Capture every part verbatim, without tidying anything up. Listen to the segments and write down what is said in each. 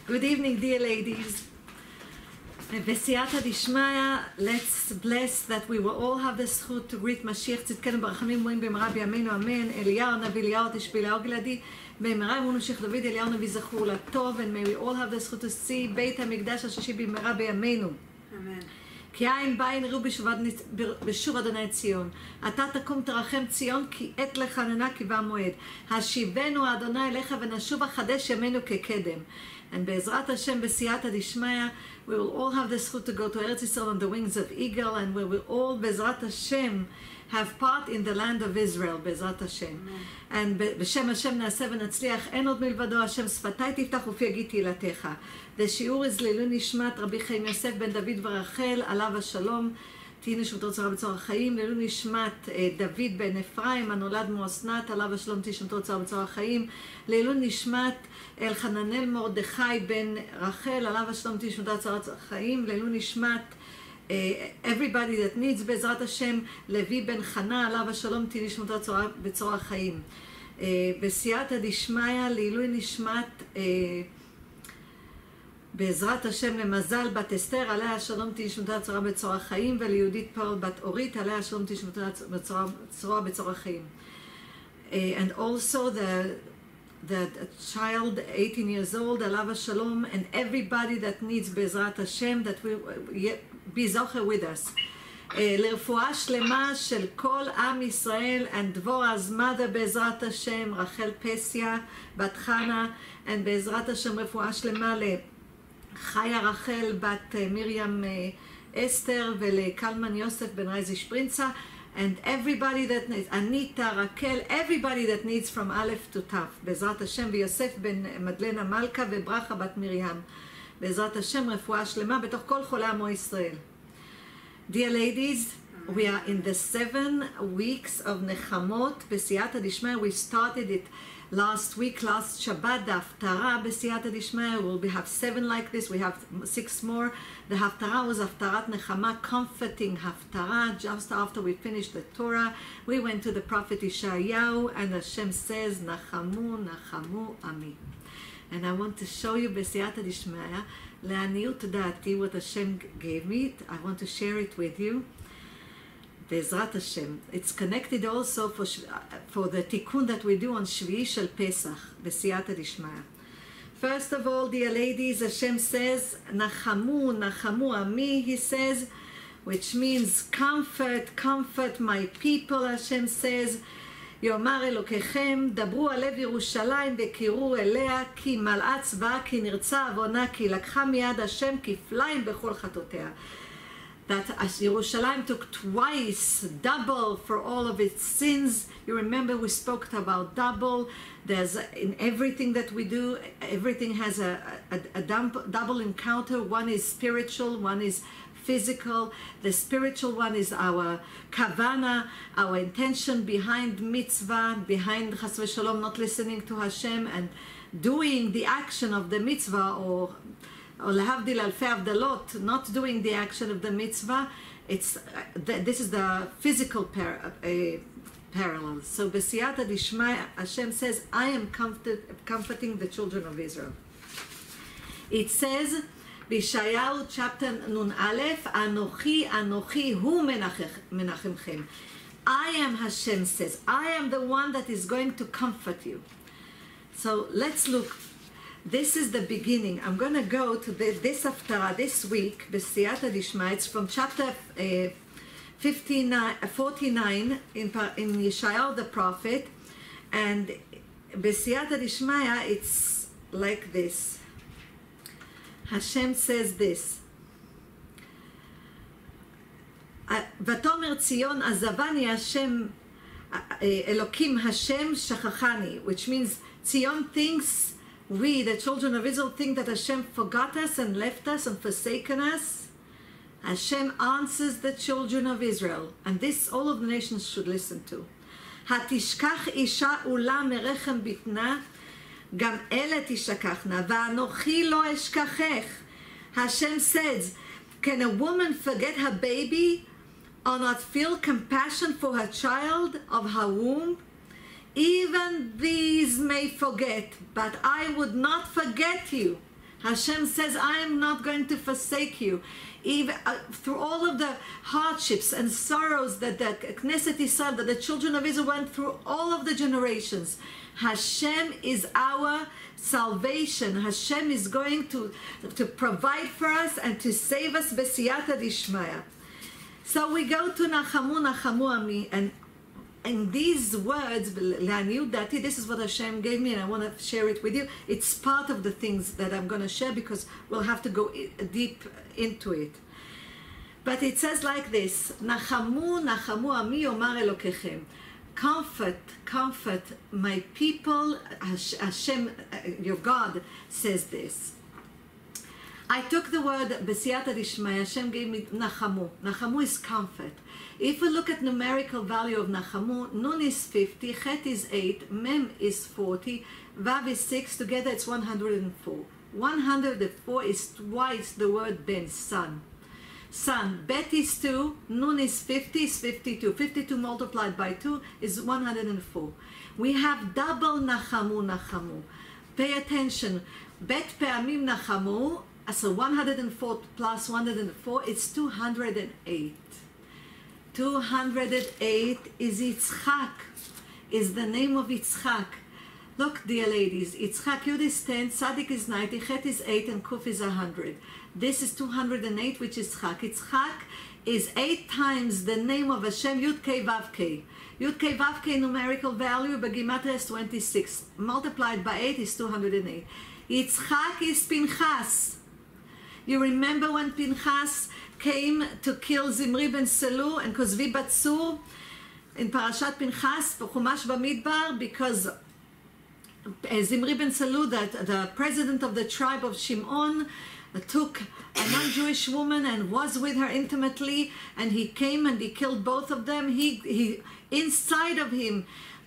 Good evening, dear ladies. בסייעתא דשמיא, let's bless that we will all have the זכות to greet משיח צדקנו ברחמים ומורים במהרה בימינו אמן. אליהו הנביא, אליהו תשבי אליהו גלעדי, במהרה אמונו שייח דוד, אליהו הנביא זכור לטוב, and may we all have the זכות to see בית המקדש השישי במהרה בימינו. אמן. כי עין בעין ראו בשוב אדוני ציון. אתה תקום תרחם ציון, כי עת לחננה כי בא מועד. השיבנו אדוני אליך ונשוב החדש ימינו כקדם. And בעזרת השם בסייעתא דשמיא, we will all have the זכות to go to Eretz Yisrael on the wings of eagle, and we will all בעזרת השם have part in the land of Israel, בעזרת השם. And בשם השם נעשה ונצליח, אין עוד מלבדו, השם שפתיי תפתח ופי יגיד תהילתך. The שיעור is לעילוי נשמת רבי חיים יוסף בן דוד ורחל, עליו השלום, תהי נשמתו צרה בצור החיים. לעילוי נשמת דוד בן אפרים, הנולד מאסנת, עליו השלום, תהי נשמתו צרה בצור החיים. לעילוי נשמת אלחננאל מרדכי בן רחל, עליו השלום, תהי נשמתו צרה בצור החיים. לעילוי נשמת Uh, everybody that needs בעזרת השם, לוי בן חנה, עליו השלום, תהי נשמתו צורה בצור החיים. Uh, בסייעתא דשמיא, לעילוי נשמת uh, בעזרת השם למזל בת אסתר, עליה השלום, תהי נשמתה צורה בצור החיים, וליהודית פאול בת אורית, עליה השלום, תהי נשמתה צורה בצור החיים. Uh, and also the that a child eighteen years old, עליו השלום, and everybody that needs בעזרת השם, that will be זוכר with us. Uh, לרפואה שלמה של כל עם ישראל, and דבורah's mother בעזרת השם, רחל פסיה, בת חנה, and בעזרת השם רפואה שלמה לחיה רחל, בת uh, מרים uh, אסתר, ולקלמן יוסף בן רייזי שפרינצה, and everybody that needs, Anita, Raquel, everybody that needs from Aleph to Taf, בעזרת השם, ויוסף בן מדלנה מלכה, וברכה בת מרים, בעזרת השם, רפואה שלמה, בתוך כל חולי עמו ישראל. Dear ladies, we are in the seven weeks of Nechamot, בסייעתא דשמיא. We started it last week, last Shabbat, the Haftarah, בסייעתא דשמיא. We'll have seven like this, we have six more. The Haftarah was Haftarat Nechama, comforting Haftarah. Just after we finished the Torah, we went to the prophet Ishayahu, and Hashem says, Nachamu, Nachamu, Ami. And I want to show you בסייעתא דשמיא, לעניות דעתי, what Hashem gave me. I want to share it with you. בעזרת השם. It's connected also for, for the tikkun that we do on Shvi'i Shel Pesach, בסייעתא דשמיא. First of all, dear ladies, Hashem says, Nachamu, Nachamu Ami, he says, which means comfort, comfort my people, Hashem says, יאמר אלוקיכם, דברו על לב ירושלים וקראו אליה, כי מלאה צבאה, כי נרצה עוונה, כי לקחה מיד השם כפליים בכל חטאותיה. That as Yerushalayim took twice, double for all of its sins. You remember we spoke about double. There's in everything that we do, everything has a, a, a dump, double encounter. One is spiritual, one is physical. The spiritual one is our kavana, our intention behind mitzvah, behind chas v'shalom, not listening to Hashem and doing the action of the mitzvah, or or lehavdil alfei avdalot, not doing the action of the mitzvah. It's uh, th this is the physical par uh, parallel. So besiyata dishmai, Hashem says, I am comfort comforting the children of Israel. It says, Bishayahu chapter Nun Aleph, Anochi, Anochi, Hu menachemchem. I am, Hashem says, I am the one that is going to comfort you. So let's look. This is the beginning. I'm going to go to the, this Haftarah this week, B'siyata Dishma. It's from chapter uh, fifty-nine, forty-nine in, in Yeshayahu the prophet. And B'siyata Dishmaya, it's like this. Hashem says this. Vatomer Tzion azavani Hashem Elokim Hashem shachachani, which means Tzion thinks, we, the children of Israel, think that Hashem forgot us and left us and forsaken us. Hashem answers the children of Israel, and this all of the nations should listen to. Hatishkach isha ula merechem bitna, gam ele tishakachna, va'anochi lo eshkachech. Hashem says, can a woman forget her baby or not feel compassion for her child of her womb? Even these may forget, but I would not forget you. Hashem says, I am not going to forsake you. Even uh, through all of the hardships and sorrows that the Knesset Israel, that the children of Israel went through, all of the generations, Hashem is our salvation. Hashem is going to, to provide for us and to save us b'siyata d'ishmaya. So we go to Nachamu, Nachamu Ami, and in these words, this is what Hashem gave me, and I want to share it with you. It's part of the things that I'm going to share because we'll have to go deep into it. But it says like this, Nachamu, Nachamu Ami Omar Elokechem. Comfort, comfort my people. Hashem, your God, says this. I took the word B'siyata D'Ishmaya. Hashem gave me Nachamu. Nachamu is comfort. If we look at numerical value of Nachamu, Nun is fifty, Chet is eight, Mem is forty, Vav is six, together it's one hundred four. one hundred four is twice the word Ben, son. Son. Bet is two, Nun is fifty, is fifty-two. fifty-two multiplied by two is one hundred four. We have double Nachamu, Nachamu. Pay attention. Bet Pe'amim Nachamu, so one hundred four plus one hundred four, it's two hundred eight. two hundred eight is Yitzchak, is the name of Yitzchak. Look, dear ladies, Yitzchak, Yud is ten, Tzadik is ninety, Chet is eight, and Kuf is one hundred. This is two hundred eight, which is Yitzchak. Yitzchak is eight times the name of Hashem, Yud Kei Vav Kei. Yud Kei Vav Kei numerical value, Begimatria is twenty-six. Multiplied by eight is two hundred eight. Yitzchak is Pinchas. You remember when Pinchas came to kill Zimri ben Selu and Kozvi Batsur in Parashat Pinchas, Chumash Bamidbar, because Zimri ben Selu, the, the president of the tribe of Shimon, took a non-Jewish woman and was with her intimately, and he came and he killed both of them. He, he inside of him,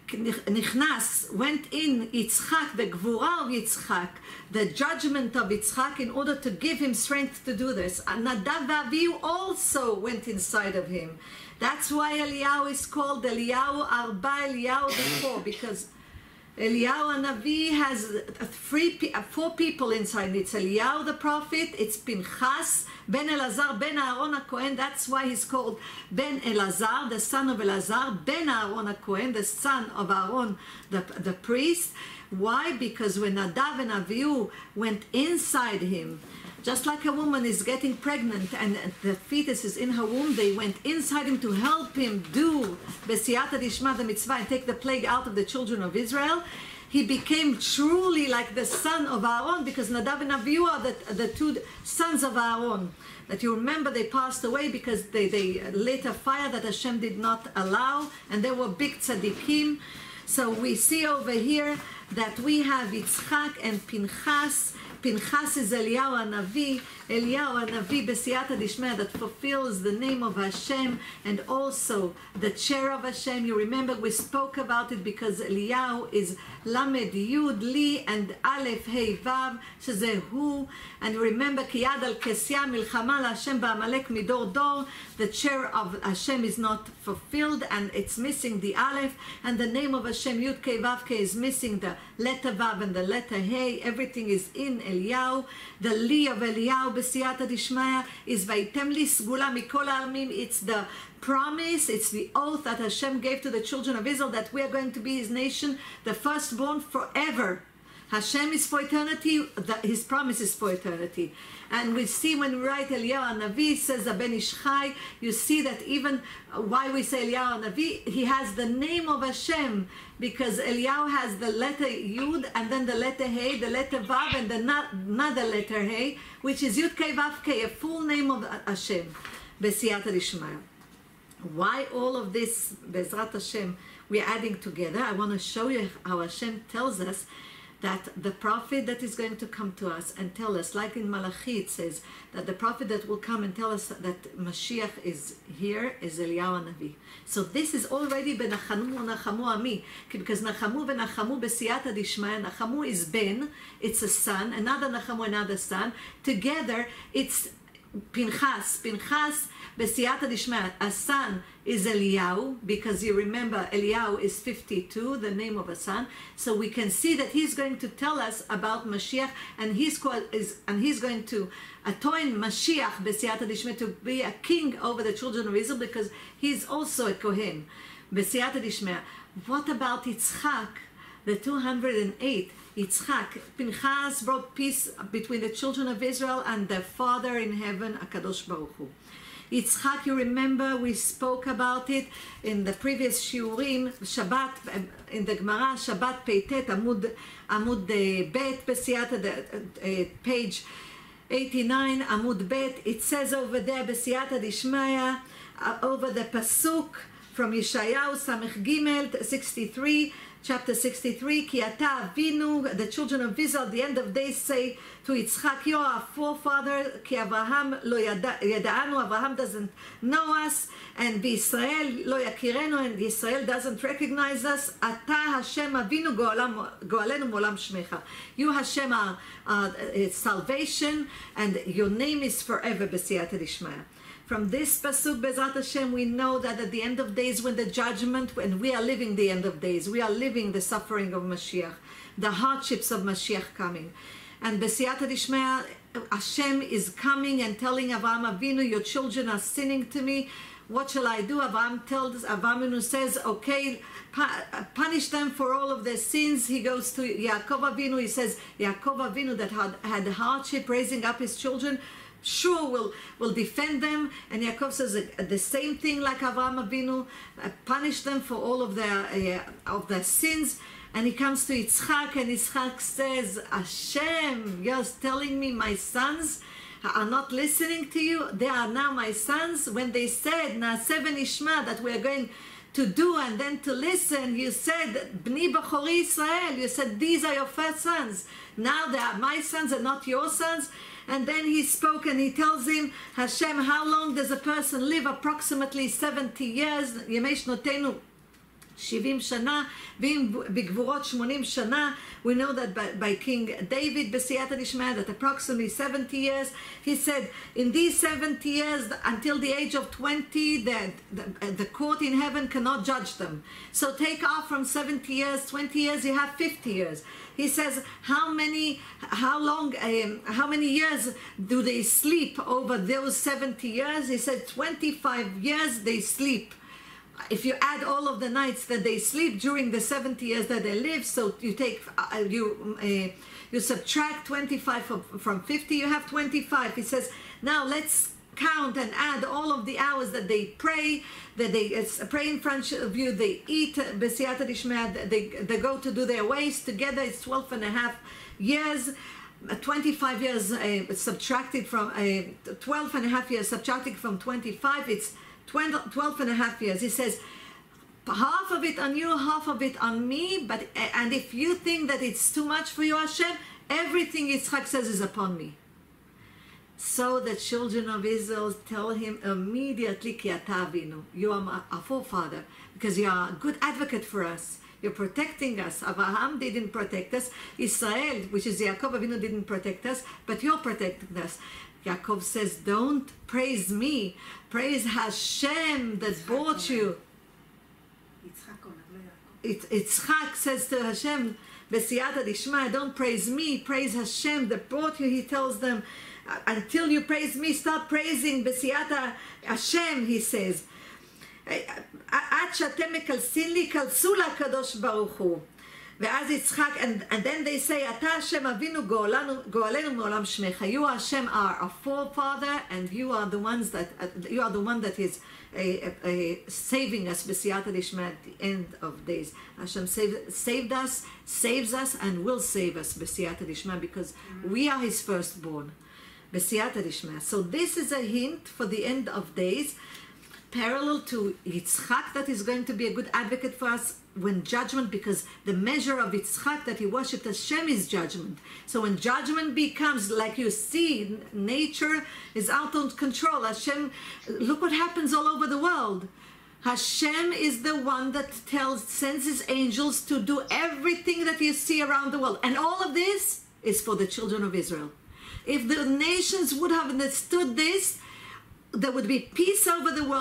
Nichnas, went in Yitzchak, the Gvura of Yitzchak, the judgment of Yitzchak, in order to give him strength to do this. And Nadav Avihu also went inside of him. That's why Eliyahu is called Eliyahu Arba, Eliyahu the four, because Eliyahu Hanavi has three, four people inside. It's Eliyahu the prophet, it's Pinchas, Ben Elazar, Ben Aaron HaKohen. That's why he's called Ben Elazar, the son of Elazar, Ben Aaron HaKohen, the son of Aaron, the, the priest. Why? Because when Nadav and Avihu went inside him, just like a woman is getting pregnant and the fetus is in her womb, they went inside him to help him do B'siyata D'Ishma, the mitzvah, and take the plague out of the children of Israel. He became truly like the son of Aaron, because Nadav and Avihu are the, the two sons of Aaron. That you remember, they passed away because they, they lit a fire that Hashem did not allow, and they were big tzaddikim. So we see over here that we have Yitzchak and Pinchas. Pinchas is Eliyahu Hanavi, Eliyahu Hanavi B'siyata D'Ishmaya, that fulfills the name of Hashem and also the chair of Hashem. You remember we spoke about it because Eliyahu is Lamed Yud Li and Aleph Hey Vav, שזה הוא. And remember, כי יד על כסיה מלחמה להשם בעמלק מדור דור. The chair of Hashem is not fulfilled and it's missing the Aleph, and the name of Hashem Yud Kei Vav Kei is missing the letter Vav and the letter Hey. Everything is in Eliyahu. The Li of Eliyahu B'siyata D'Ishmaya is Vaitem Li Sgula Mikol Ha'amim. It's the promise, it's the oath that Hashem gave to the children of Israel that we are going to be His nation, the firstborn forever. Hashem is for eternity, His promise is for eternity. And we see when we write Eliyahu Hanavi, says Ben Ish Chai, you see that even why we say Eliyahu Hanavi, he has the name of Hashem, because Eliyahu has the letter Yud and then the letter Hey, the letter Vav and the another letter Hey, which is Yud Kei Vav Kei, a full name of Hashem, B'siyata D'Ishmaya. Why all of this, Bezrat Hashem, we're adding together? I want to show you how Hashem tells us that the prophet that is going to come to us and tell us, like in Malachi it says, that the prophet that will come and tell us that Mashiach is here is Eliyahu Hanavi. So this is already Benachamu Nachamu Ami, because Nachamu Benachamu B'siyata D'Ishmaya, Nachamu is Ben, it's a son, another Nachamu, another son. Together it's Pinchas, Pinchas B'siyata D'Ishmaya, a son is Eliyahu, because you remember Eliyahu is fifty-two, the name of a son. So we can see that he's going to tell us about Mashiach, and he's called, is and he's going to appoint Mashiach B'siyata Dishmeh to be a king over the children of Israel, because he's also a Kohen B'siyata Dishmeh. What about Yitzchak, the two hundred eight? Yitzchak, Pinchas brought peace between the children of Israel and their Father in heaven, HaKadosh Baruch Hu. Yitzchak, you remember we spoke about it in the previous shiurim, Shabbat, in the Gemara, Shabbat Peitet, Amud, Amud Bet, B'siyata, the, uh, page eighty-nine, Amud Bet. It says over there, B'siyata Dishmaya, uh, over the Pasuk from Yeshayahu, Samech Gimel, sixty-three, chapter sixty-three, Ki ata avinu, the children of Israel, at the end of days say to Yitzchak, you are our forefather, Ki Avraham lo yada'anu, Avraham doesn't know us, and Israel lo yakirenu, and Israel doesn't recognize us. Ata Hashem avinu go'alenu molam shmecha. You Hashem are uh, salvation, and your name is forever, B'siyata Dishmaya. From this pasuk, Bezrat Hashem, we know that at the end of days, when the judgment, when we are living the end of days, we are living the suffering of Mashiach, the hardships of Mashiach coming. And B'siyata Dishmaya, Hashem is coming and telling Avraham Avinu, your children are sinning to me. What shall I do? Avraham tells, Avraham Avinu says, okay, punish them for all of their sins. He goes to Yaakov Avinu. He says, Yaakov Avinu that had, had hardship raising up his children, sure will will defend them. And Yaakov says uh, the same thing like Avraham Avinu, uh, punish them for all of their uh, of their sins. And he comes to Yitzchak, and Yitzchak says, Hashem, you're telling me my sons are not listening to you? They are now my sons. When they said Naaseh v'nishma, that we are going to do and then to listen, you said Bni Bechori Israel, you said these are your first sons. Now they are my sons and not your sons. And then he spoke and he tells him, Hashem, how long does a person live? Approximately seventy years. Yemei shnotenu שבעים שנה, ואם בגבורות שמונים שנה. We know that by, by King David, B'siyata Dishmaya, that approximately seventy years, he said, in these seventy years, until the age of twenty, the, the, the court in heaven cannot judge them. So take off from seventy years, twenty years, you have fifty years. He says, how many, how long, um, how many years do they sleep over those seventy years? He said, twenty-five years they sleep. If you add all of the nights that they sleep during the seventy years that they live, so you take, uh, you uh, you subtract twenty-five from, from fifty, you have twenty-five. He says, now let's count and add all of the hours that they pray, that they uh, pray in front of you, they eat, B'siyata Dishmaya, they, they go to do their ways together, it's twelve and a half years. twenty-five years uh, subtracted from, uh, twelve and a half years subtracted from twenty-five, it's twelve and a half years. He says, half of it on you, half of it on me, but and if you think that it's too much for you, Hashem, everything Yitzchak says is upon me. So the children of Israel tell him immediately, Ki ata avinu, you are our forefather, because you are a good advocate for us. You're protecting us. Abraham didn't protect us. Israel, which is Yaakov Avinu, didn't protect us, but you're protecting us. Yaakov says, don't praise me. Praise Hashem that brought you. It, Yitzchak says to Hashem, B'siyata Dishmaya, don't praise me, praise Hashem that brought you. He tells them, until you praise me, start praising B'siyata Hashem, he says. עד שאתם מקלסין לי, קלסו לקדוש ברוך הוא. ואז יצחק, and, and then they say, אתה השם אבינו גואלנו מעולם שמך. You Hashem are our forefather, and you are the ones that, uh, you are the one that is uh, uh, saving us, B'siyata Dishmaya, at the end of days. Hashem saved, saved us, saves us, and will save us, B'siyata Dishmaya, because we are his firstborn, B'siyata Dishmaya. So this is a hint for the end of days, parallel to Yitzchak, that is going to be a good advocate for us when judgment, because the measure of Yitzchak that he worshipped Hashem is judgment. So when judgment becomes, like you see, nature is out of control. Hashem, look what happens all over the world. Hashem is the one that tells, sends his angels to do everything that you see around the world. And all of this is for the children of Israel. If the nations would have understood this, there would be peace over the world.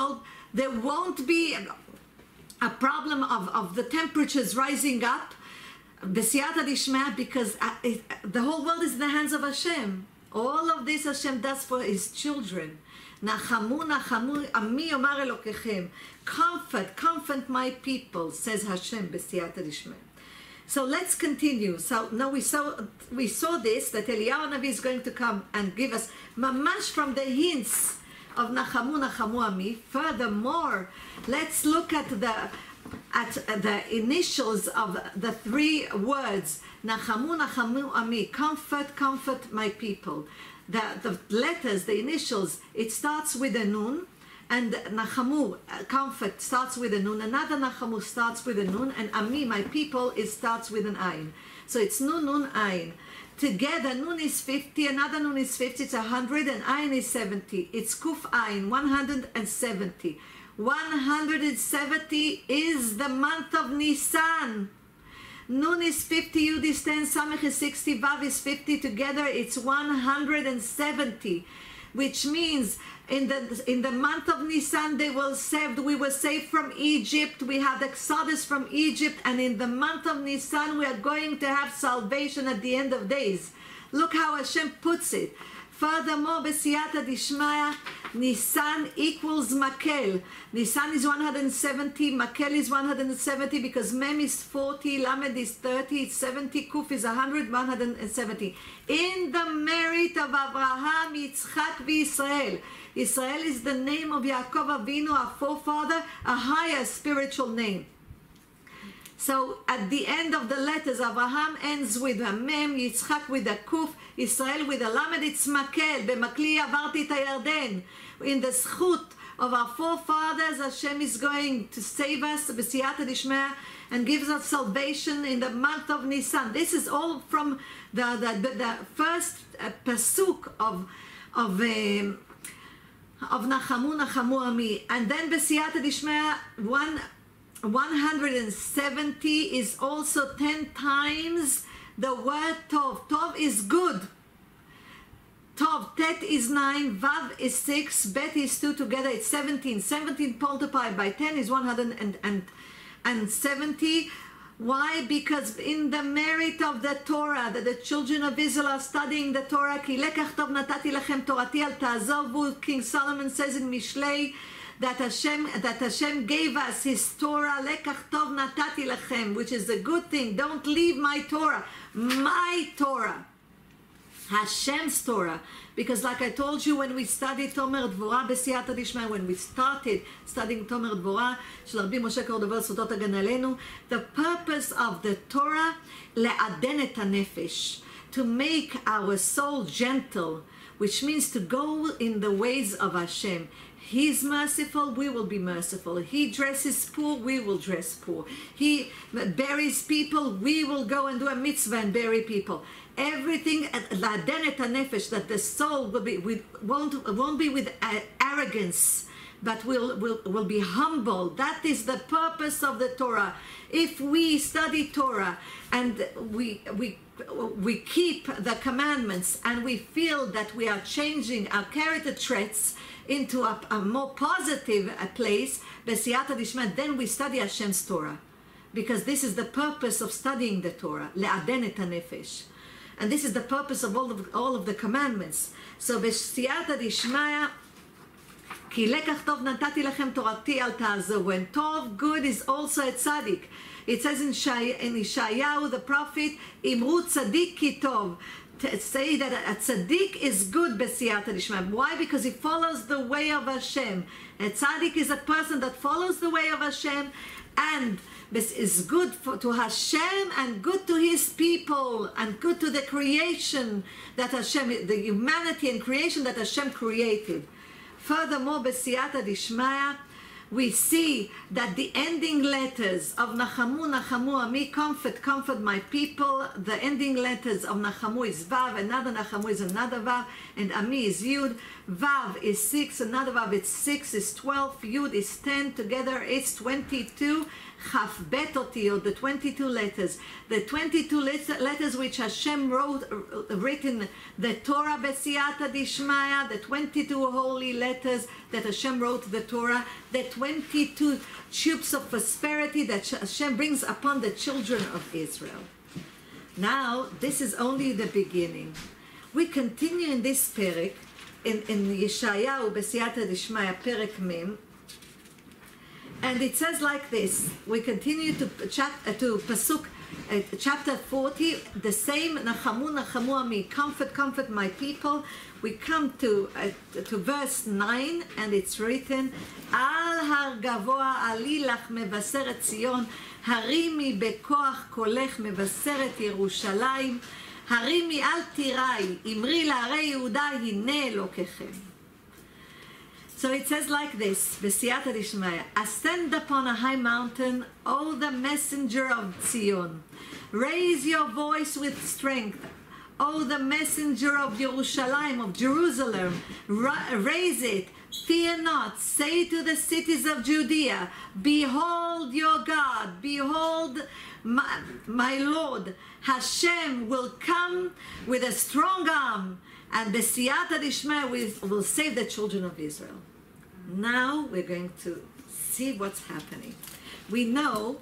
There won't be a problem of, of the temperatures rising up, B'siyata Dishmaya, because uh, it, the whole world is in the hands of Hashem. All of this Hashem does for His children. Nachamu, nachamu, ami omar elokechem. Comfort, comfort my people, says Hashem, B'siyata Dishmaya. So let's continue. So now we saw we saw this, that Eliyahu Navi is going to come and give us mamash from the hints of Nachamu, Nachamu Ami. Furthermore, let's look at the at the initials of the three words Nachamu, Nachamu Ami. Comfort, comfort my people. The the letters, the initials, it starts with a nun. And Nachamu, comfort, starts with a nun. Another Nachamu starts with a nun. And Ami, my people, it starts with an ayin. So it's nun, nun, ayin. Together, nun is fifty, another nun is fifty, it's one hundred, and ayin is seventy. It's kuf ayin, one hundred seventy. one hundred seventy is the month of Nisan. Nun is fifty, Yud is ten, Samech is sixty, Vav is fifty. Together, it's one hundred seventy. Which means in the in the month of Nisan they were saved. We were saved from Egypt. We had exodus from Egypt, and in the month of Nisan we are going to have salvation at the end of days. Look how Hashem puts it. Furthermore, B'siyata Dishmaya, Nisan equals Makel. Nisan is one hundred seventy, Makel is one hundred seventy, because Mem is forty, Lamed is thirty, it's seventy, Kuf is one hundred, one hundred seventy. In the merit of Abraham, Yitzchak, v'Yisrael. Israel is the name of Yaakov Avinu, our forefather, a higher spiritual name. So at the end of the letters, Abraham ends with a Mem, Yitzchak with a Kuf, Israel with a Lamed, it's Makel. B'makli avarti et hayarden. In the zchut of our forefathers, Hashem is going to save us, B'siyata Dishmaya, and gives us salvation in the month of Nisan. This is all from the the, the, the first uh, pasuk of of um, of Nachamu, Nachamu Ami, and then B'siyata Dishmaya one. one hundred seventy is also ten times the word Tov. Tov is good. Tov, Tet is nine, Vav is six, Bet is two, together it's seventeen. seventeen multiplied by ten is one hundred seventy. Why? Because in the merit of the Torah, that the children of Israel are studying the Torah, Ki lekach tov natati lachem torati al ta'azovu, King Solomon says in Mishlei, that Hashem, that Hashem gave us His Torah, lekach tov natati lachem, which is a good thing. Don't leave my Torah, my Torah, Hashem's Torah. Because like I told you, when we studied Tomer Dvorah B'siyata Dishmaya, when we started studying Tomer Dvorah, של רבי משה קורדובר סודות הגן עלינו, the purpose of the Torah, לעדן את הנפש, to make our soul gentle, which means to go in the ways of Hashem. He's merciful, we will be merciful. He dresses poor, we will dress poor. He buries people, we will go and do a mitzvah and bury people. Everything, לעדן את הנפש, that the soul will be with, won't, won't be with arrogance, but will, will, will be humble. That is the purpose of the Torah. If we study Torah and we, we, we keep the commandments and we feel that we are changing our character traits into a, a more positive a place, B'siyata Dishmaya, then we study Hashem's Torah. Because this is the purpose of studying the Torah, לעדן את הנפש. And this is the purpose of all of, all of the commandments. So, B'siyata Dishmaya, Ki lekach tov natati lachem torati al ta'azovu. When tov, good, is also a tzaddik. It says in, Shai, in Ishayahu, the prophet, Imru tzaddik ki tov. To say that a tzaddik is good, B'siyata Dishmaya. Why? Because he follows the way of Hashem. A tzaddik is a person that follows the way of Hashem and is good for, to Hashem and good to His people and good to the creation that Hashem, the humanity and creation that Hashem created. Furthermore, B'siyata Dishmaya, we see that the ending letters of Nachamu, Nachamu Ami, comfort, comfort my people. The ending letters of Nachamu is Vav, another Nachamu is another Vav, and Ami is Yud. Vav is six, another Vav is six, is twelve, Yud is ten, together it's twenty-two. Chaf Bet Otiyot, the twenty-two letters, the twenty-two letters which Hashem wrote, uh, written the Torah B'siyata Dishmaya, the twenty-two holy letters that Hashem wrote the Torah, the twenty-two tubes of prosperity that Hashem brings upon the children of Israel. Now, this is only the beginning. We continue in this perek, in, in Yeshayahu B'siyata Dishmaya, perek Mem, and it says like this. We continue to chap, uh, to pasuk, uh, chapter forty, the same Nachamu Nachamu Ami, comfort, comfort my people. We come to uh, to verse nine, and it's written, Al har gavoa ali lach mevaseret Zion, harimi bekoach kolech mevaseret Yerushalayim, harimi al tirai, imri la'arei Yehuda hine Elokechem. So it says like this, B'siyata Dishmaya, ascend upon a high mountain, O the messenger of Zion. Raise your voice with strength, O the messenger of Yerushalayim, of Jerusalem. Ra raise it, fear not. Say to the cities of Judea, behold your God, behold my, my Lord. Hashem will come with a strong arm, and B'siyata Dishmaya will, will save the children of Israel. Now we're going to see what's happening. We know,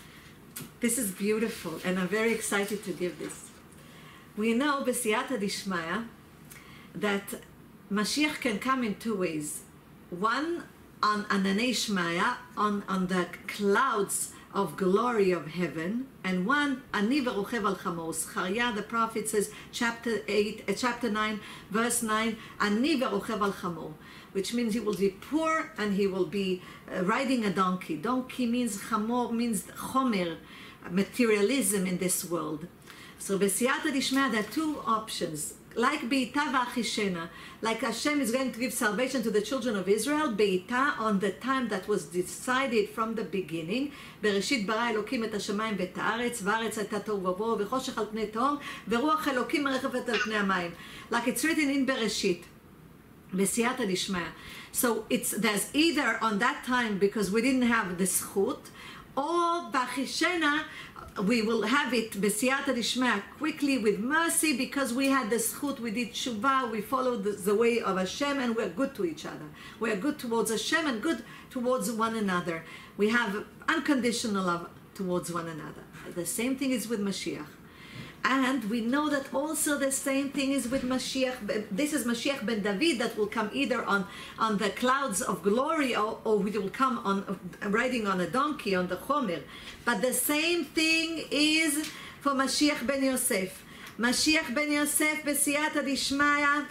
this is beautiful, and I'm very excited to give this. We know, B'siyata Dishmaya, that Mashiach can come in two ways. One, on Ananei Shmaya, on, on the clouds of glory of heaven, and one, Ani v'rochev al chamo. Zechariah the prophet says, chapter eight, uh, chapter nine, verse nine, Ani v'rochev al chamo, which means he will be poor and he will be uh, riding a donkey. Donkey means chamor, means chomer, materialism in this world. So B'siyata Dishmaya, there are two options. Like Be'ita v'achishena, like Hashem is going to give salvation to the children of Israel, Be'ita, on the time that was decided from the beginning. Bereshit bara Elokim et hashamayim v'et haaretz, v'haaretz hayta tohu v'vohu, v'choshech al pnei tehom, v'ruach Elokim merechvet al pnei hamayim. Like it's written in Bereshit. B'siyata Dishmaya. So it's there's either on that time because we didn't have the zchut, or b'achishena we will have it B'siyata Dishmaya quickly with mercy because we had the zchut, we did tshuva, we followed the, the way of Hashem, and we're good to each other. We're good towards Hashem and good towards one another. We have unconditional love towards one another. The same thing is with Mashiach. And we know that also the same thing is with Mashiach. This is Mashiach ben David that will come either on, on the clouds of glory, or, or he will come on riding on a donkey, on the Chomer. But the same thing is for Mashiach ben Yosef. Mashiach ben Yosef, B'siyata Dishmaya,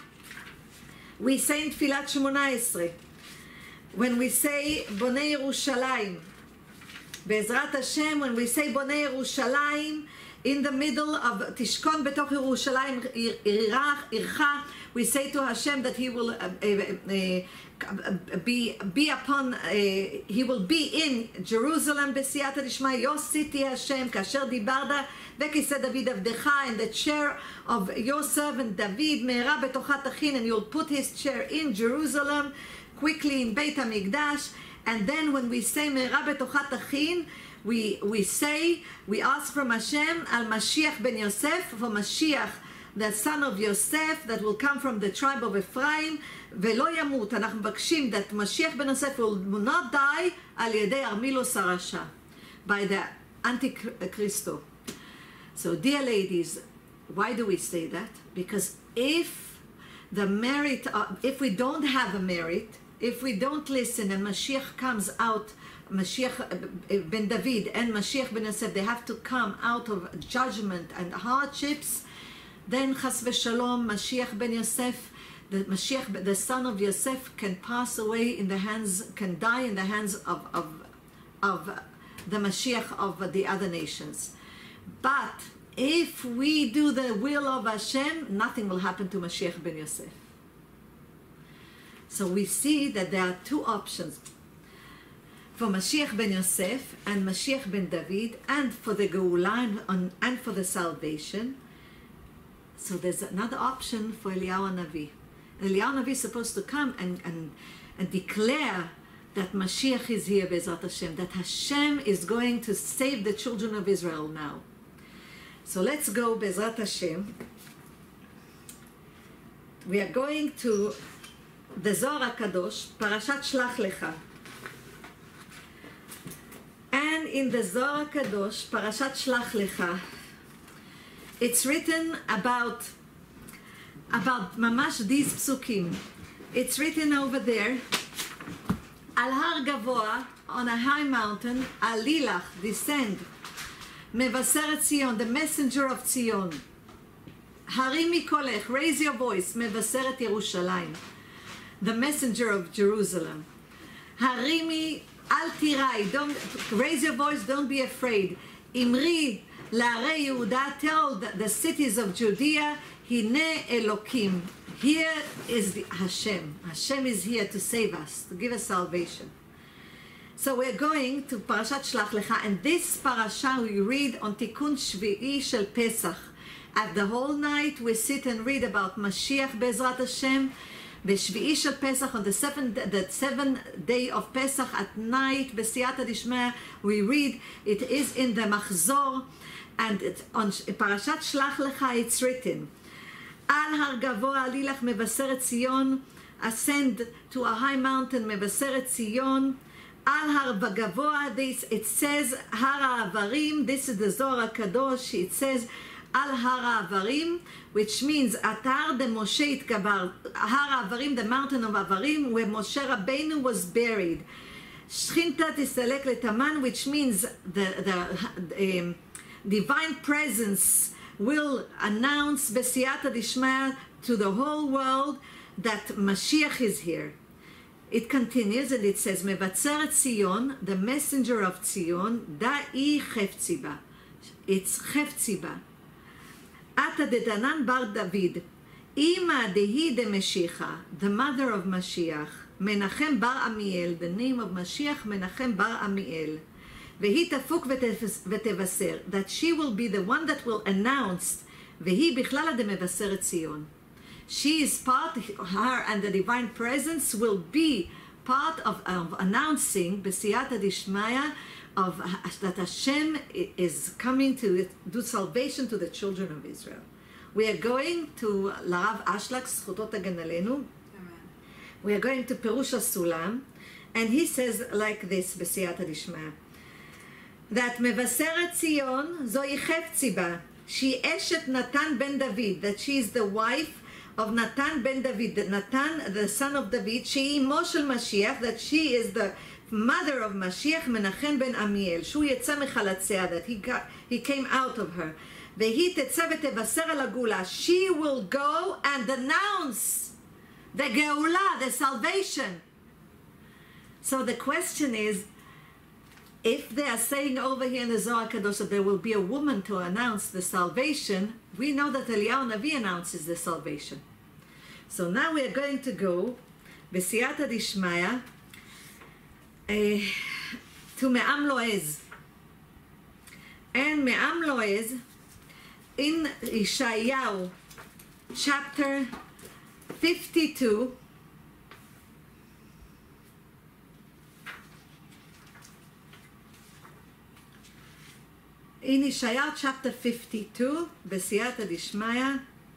we say in Tfilat Shmona Esrei, when we say Bonei Yerushalayim, Be'ezrat Hashem, when we say Bonei Yerushalayim, in the middle of Tishkon Betoch Yerushalayim Ircha, we say to Hashem that He will uh, uh, uh, be be upon, uh, He will be in Jerusalem. B'siyata Dishmaya, your city, Hashem, kasher dibarda v'kiseh David avdecha, and the chair of your servant David, me'era betocha tachin, and you'll put his chair in Jerusalem, quickly in Beit HaMikdash. And then when we say me'era betocha tachin, We, we say, we ask from Hashem, al Mashiach ben Yosef, for Mashiach, the son of Yosef, that will come from the tribe of Ephraim, ולא ימות. אנחנו מבקשים that Mashiach ben Yosef will not die על ידי ארמילוס הרשע, by the Antichristo. So, dear ladies, why do we say that? Because if the merit, uh, if we don't have a merit, if we don't listen and Mashiach comes out, Mashiach ben David and Mashiach ben Yosef, they have to come out of judgment and hardships, then Chas v'Shalom, Mashiach ben Yosef, the Mashiach, the son of Yosef, can pass away in the hands, can die in the hands of, of, of the Mashiach of the other nations. But if we do the will of Hashem, nothing will happen to Mashiach ben Yosef. So we see that there are two options for Mashiach ben Yosef and Mashiach ben David, and for the Geulah and, and for the salvation. So there's another option for Eliyahu Navi. Eliyahu Navi is supposed to come and, and, and declare that Mashiach is here, Bezrat Hashem, that Hashem is going to save the children of Israel now. So let's go, Bezrat Hashem. We are going to the Zohar HaKadosh, Parashat Shlach Lecha. And in the Zohar HaKadosh, Parashat Shlach Lecha, it's written about, about mamash these psukim. It's written over there, Al Har Gavoa, on a high mountain, Alilach, descend, Mevaseret Zion, the messenger of Zion. Harimi Kolech, raise your voice, Mevaseret Yerushalayim, the messenger of Jerusalem. Harimi Al Tirai, don't raise your voice, don't be afraid. Imri La'arei Yehuda, tell the, the cities of Judea, Hine Elokim. Here is the Hashem. Hashem is here to save us, to give us salvation. So we're going to Parashat Shlach Lecha, and this parasha we read on Tikkun Shvi'i Shel Pesach. At the whole night we sit and read about Mashiach Bezrat Hashem. B'Shvi'i Shel Pesach, on the seventh, the seventh day of Pesach at night, B'Siyata Dishmaya, we read. It is in the Machzor, and it's on Parashat Shlach Lecha it's written, Al Har Gavoa Alilach Mevaseret Zion, ascend to a high mountain, Mevaseret Zion. Al Har Gavoa, this it says Har Avarim. This is the Zohar HaKadosh. It says Al Har Avarim, which means Atar de Moshe Itkabar. Har Avarim, the mountain of Avarim, where Moshe Rabbeinu was buried. Shchinta Tisalek Letaman, which means the the um, divine presence will announce B'Siyata Dishmaya to the whole world that Mashiach is here. It continues and it says, Mevatzeret Zion, the messenger of Zion, Da'i Chefziba. It's Chefziba. Ata de Danan bar David, Ima dehi de Meshicha, the mother of Mashiach, Menachem bar Amiel, the name of Mashiach, Menachem bar Amiel. Vehi tafuk v'tevaser, that she will be the one that will announce, Vehi bichlala de Mevaseret Zion. She is part, her and the divine presence will be part of, of announcing B'Siyata Dishmaya of that Hashem is coming to do salvation to the children of Israel. We are going to Larav Ashlak, Zchuto Tagen Aleinu. We are going to Perush HaSulam, and he says like this, B'Siyata Dishmaya, that Mevaseret Zion zoi Chefziba, she Eshet Natan ben David, that she is the wife of Natan ben David, that Natan, the son of David, she Imo shel Mashiach, that she is the mother of Mashiach, Menachem ben Amiel, shu yetza mechalatzea, that he got, he came out of her. Vehi tetzeh v'tevaser al hagula, she will go and announce the Geula, the salvation. So the question is, if they are saying over here in the Zohar HaKadosh that there will be a woman to announce the salvation, we know that Eliyahu Navi announces the salvation. So now we are going to go, B'Siyata Dishmaya, uh, to Me'am Loez. And Me'am Loez, in Yeshayahu, chapter fifty-two, in Yeshayahu chapter fifty-two, B'Siyata Dishmaya,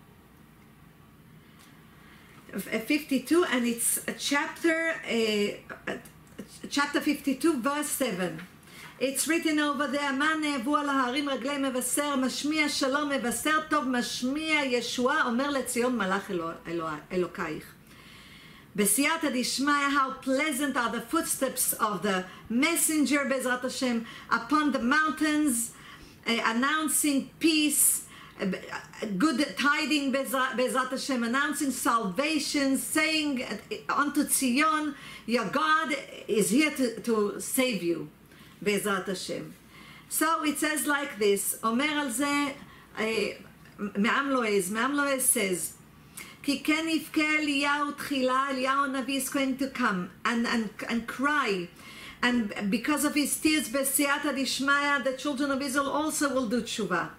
fifty-two, and it's a chapter, uh, chapter fifty-two, verse seven. It's written over there, מה נאבו על ההרים רגלי מבשר, משמיע שלום מבשר טוב, משמיע ישועה, אומר לציון מלאך אלוקייך. B'Siyata Dishmaya, how pleasant are the footsteps of the messenger, Bezrat Hashem, upon the mountains, Uh, announcing peace, uh, good tidings, Bezrat Hashem, announcing salvation, saying uh, unto Zion, your God is here to, to save you, Bezrat Hashem. So it says like this, Omer al ze, Me'am Loez, Me'am Loez says, Ki ken yivke Eliyahu tchila, Eliyahu Navi is going to come and, and, and cry, and because of his tears, B'Siyata Dishmaya, the children of Israel also will do tshuva.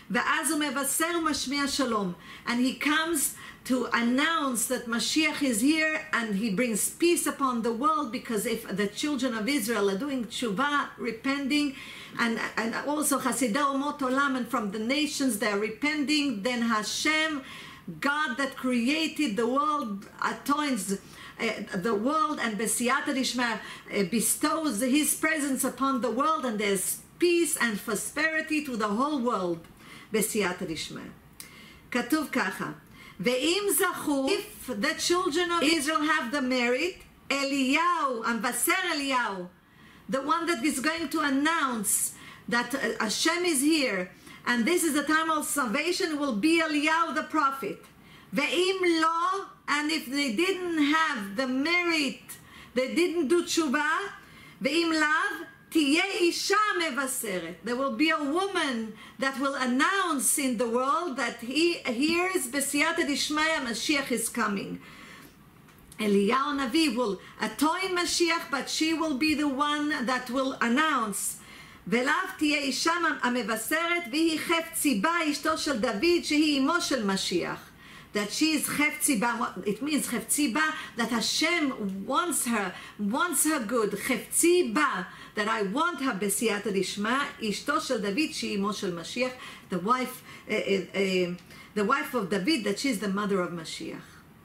ואז הוא מבשר ומשמיע שלום. And he comes to announce that Mashiach is here, and he brings peace upon the world, because if the children of Israel are doing tshuva, repenting, and, and also Hasidei Umot Olam, and from the nations they are repenting, then Hashem, God that created the world, atones uh, the world, and B'siyata Dishma uh, bestows his presence upon the world, and there's peace and prosperity to the whole world. B'siyata Dishma. כתוב ככה, ואם זכו, if the children of Israel have the merit, Eliyahu, המבשר Eliyahu, the one that is going to announce that uh, Hashem is here, and this is the time of salvation, will be Eliyahu the prophet. Ve'im lo, and if they didn't have the merit, they didn't do tshuva, ve'im lav, tiyeh isha mevaseret. There will be a woman that will announce in the world that he hears B'siyata Dishmaya, Mashiach is coming. Eliyahu Navi will atone Mashiach, but she will be the one that will announce. ולאו תהיה אישה המבשרת, והיא חפציבה, אשתו של דוד, שהיא אמו של משיח. That she is חפציבה, it means חפציבה, that Hashem wants her, wants her good. חפציבה, that I want her בסייעתא דשמיא, אשתו של דוד, שהיא אמו של משיח, the wife, uh, uh, uh, the wife of David, that she is the mother of Mashiach.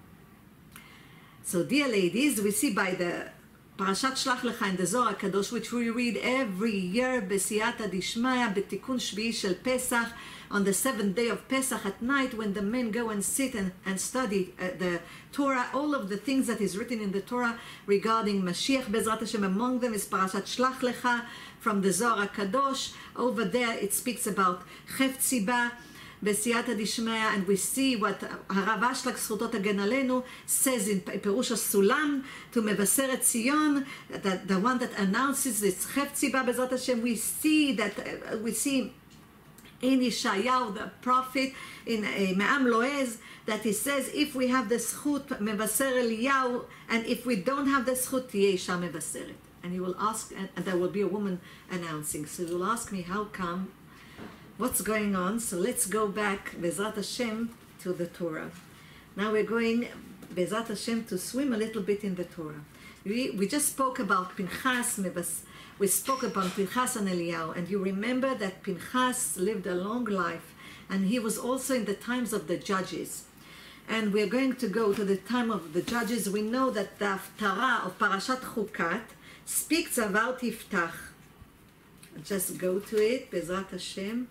So dear ladies, we see by the פרשת שלח לך in the Zohar HaKadosh, which we read every year בסייעתא דשמיא, בתיקון שביעי של פסח, on the seventh day of Pesach at night, when the men go and sit and, and study uh, the Torah, all of the things that is written in the Torah regarding Mashiach Bezrat Hashem. Among them is Parashat Shlach Lecha from the Zohar HaKadosh. Over there it speaks about Chefziba, בסייעתא דשמיא, and we see what הרב אשלג זכותו תגן עלינו says in פירוש הסולם, to מבשרת ציון, that the one that announces this חפציבה בעזרת השם. We see that, uh, we see in Yeshayahu, the prophet, in uh, Me'am Loez, that he says, if we have the zchut מבשר Eliyahu, and if we don't have the zchut, תהיה אישה מבשרת. And he will ask, and, and there will be a woman announcing. So he will ask me, how come? What's going on? So let's go back, Bezrat Hashem, to the Torah. Now we're going, Bezrat Hashem, to swim a little bit in the Torah. We, we just spoke about Pinchas, we spoke about Pinchas and Eliyahu, and you remember that Pinchas lived a long life, and he was also in the times of the judges. And we're going to go to the time of the judges. We know that the Haftarah of Parashat Chukat speaks about Yiftach. Just go to it, Bezrat Hashem.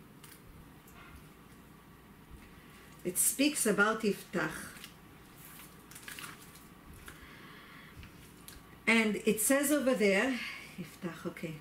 It speaks about Yiftach. And it says over there, Yiftach, okay.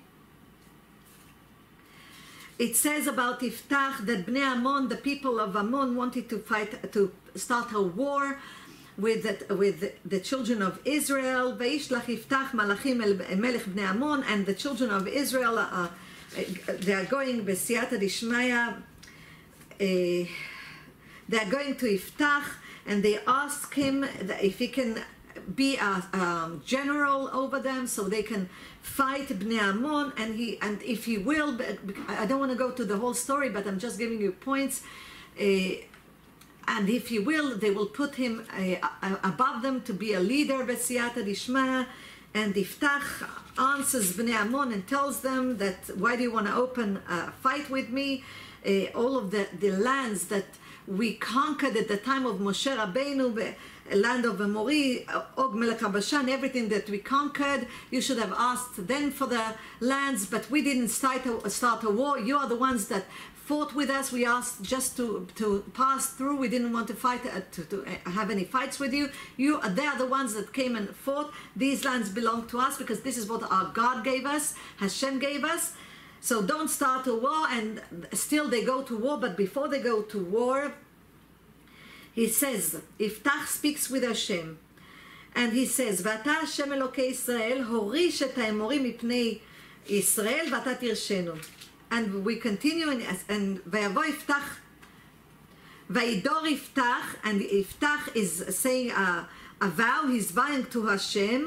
It says about Yiftach that Bnei Ammon, the people of Ammon, wanted to fight, to start a war with the, with the, the children of Israel. Vayishlach Yiftach malachim el melech Bnei Ammon, and the children of Israel, uh, they are going besiyata dishmaya. Uh, They're going to Yiftach, and they ask him if he can be a um, general over them, so they can fight Bnei Ammon, and he and if he will, I don't want to go to the whole story, but I'm just giving you points. Uh, and if he will, they will put him uh, above them to be a leader, B'siyata Dishmaya. And Yiftach answers Bnei Ammon and tells them that, why do you want to open a fight with me? Uh, all of the, the lands that we conquered at the time of Moshe Rabbeinu, the land of Amori, Og Melech HaBashan, everything that we conquered, you should have asked then for the lands, but we didn't start a, start a war. You are the ones that fought with us. We asked just to, to pass through. We didn't want to fight, uh, to, to have any fights with you. You, they are the ones that came and fought. These lands belong to us because this is what our God gave us, Hashem gave us. So don't start a war. And still they go to war, but before they go to war, he says, Yiftach speaks with Hashem, and he says, ואתה השם אלוקי ישראל, הוריש את האמורים מפני ישראל, ואתה תרשנו. And we continue, and, and ויבוא יפתח, וידור יפתח, and Yiftach is saying a, a vow, he's vowing to Hashem,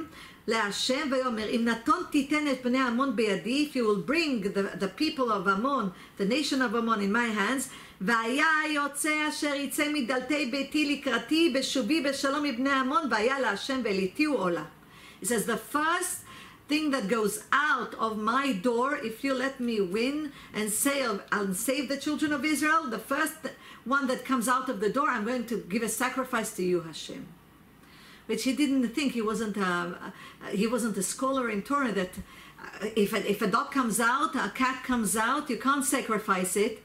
להשם ויאמר, אם נתון תיתן את בני עמון בידי, if you will bring the, the people of Ammon, the nation of Ammon in my hands, והיה יוצא אשר יצא מדלתי ביתי לקראתי, בשובי בשלום מבני עמון, והיה להשם וליתיהו עולה. It says, the first thing that goes out of my door, if you let me win and save, and save the children of Israel, the first one that comes out of the door, I'm going to give a sacrifice to you, Hashem. Which he didn't think. He wasn't a, he wasn't a scholar in Torah that uh, if, a, if a dog comes out, a cat comes out, you can't sacrifice it.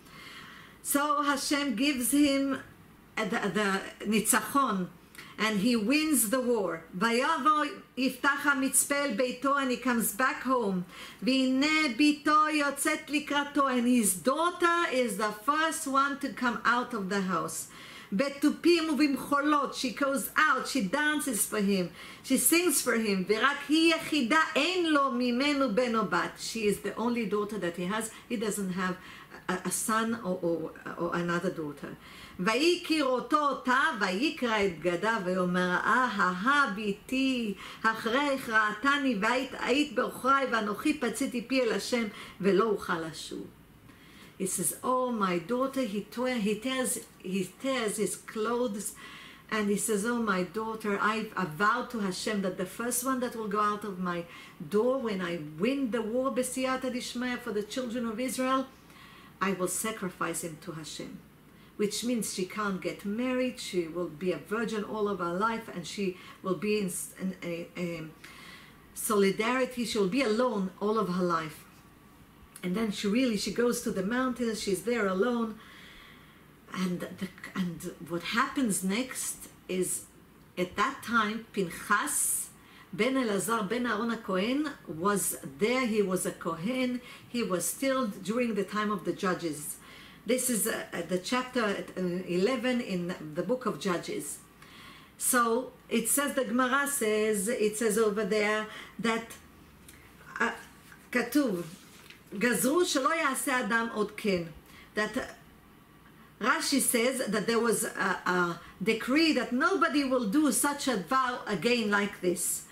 So Hashem gives him the, the nitzachon, and he wins the war. Vayavo yiftach hamitzpeh el beito, and he comes back home. V'hineh bito yotzet likrato, and his daughter is the first one to come out of the house. בתופים ובמחולות, she goes out, she dances for him, she sings for him, ורק היא יחידה, אין לו ממנו בן או בת. She is the only daughter that he has. He doesn't have a, a son or, or, or another daughter. ויקרא אותו אותה, ויקרא את בגדיו, ויאמר, אהה ביתי, אחריך ראתני, והיית בעוכרי, ואנוכי פציתי פי אל השם, ולא אוכל לשוב. He says, oh, my daughter, he, he, tears, he tears his clothes, and he says, oh, my daughter, I, I vowed to Hashem that the first one that will go out of my door when I win the war, B'siyata Dishmaya, for the children of Israel, I will sacrifice him to Hashem. Which means she can't get married, she will be a virgin all of her life, and she will be in, in a, a solidarity, she will be alone all of her life. And then she really, she goes to the mountains, she's there alone. And, the, and what happens next is, at that time, Pinchas, Ben Elazar, Ben Aaron HaKohen, was there. He was a Kohen. He was still during the time of the Judges. This is uh, the chapter uh, eleven in the book of Judges. So it says, the Gemara says, it says over there, that uh, כתוב, גזרו שלא יעשה אדם עוד כן. That uh, Rashi says that there was a, a decree that nobody will do such a vow again like this.